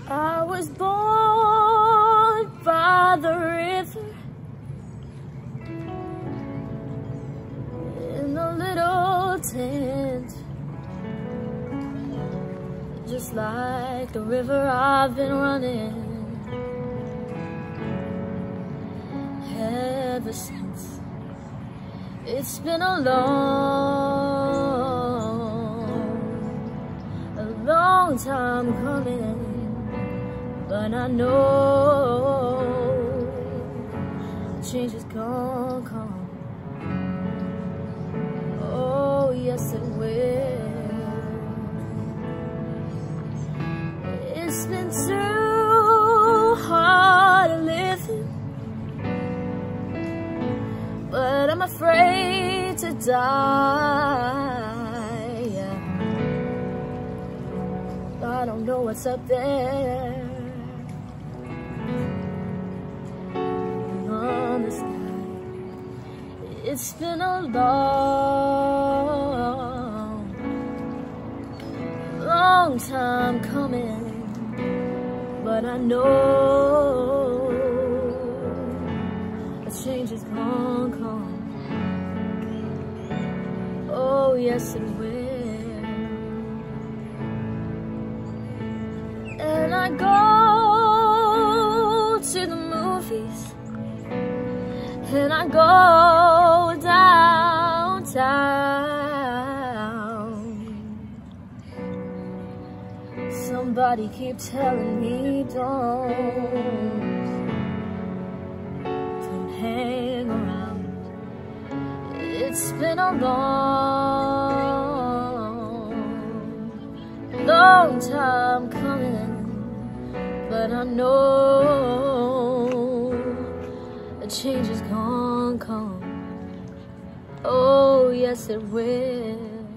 I was born by the river in a little tent. Just like the river I've been running ever since. It's been a long time coming, but I know change is gonna come. Oh yes it will. It's been too hard living, but I'm afraid to die. I don't know what's up there on the sky. It's been a long time coming, but I know a change is gonna come. Oh yes it will. And I go to the movies, and I go downtown. Somebody keep telling me don't hang around. It's been a long time coming, but I know a change is gonna come. Oh yes it will.